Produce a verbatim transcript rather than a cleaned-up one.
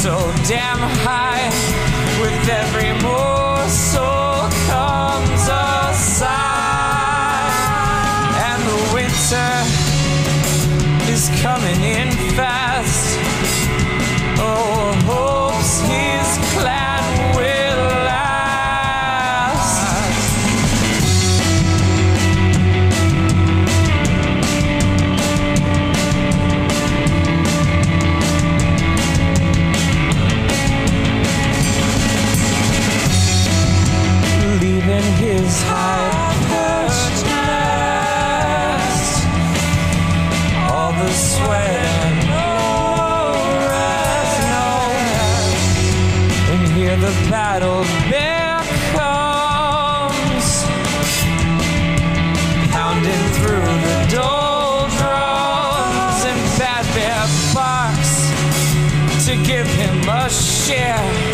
so damn high. With every morsel comes a sigh, and the winter is coming in fast. Oh, hopes his clan will last. Leaving his high-perched nest, all the sweat and the battle bear comes, pounding through the doldrums, and Bad Bear barks to give him a share.